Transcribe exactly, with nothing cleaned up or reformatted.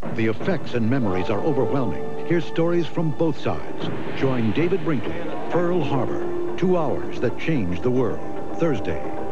The effects and memories are overwhelming. Hear stories from both sides. Join David Brinkley, Pearl Harbor. Two hours that changed the world. Thursday,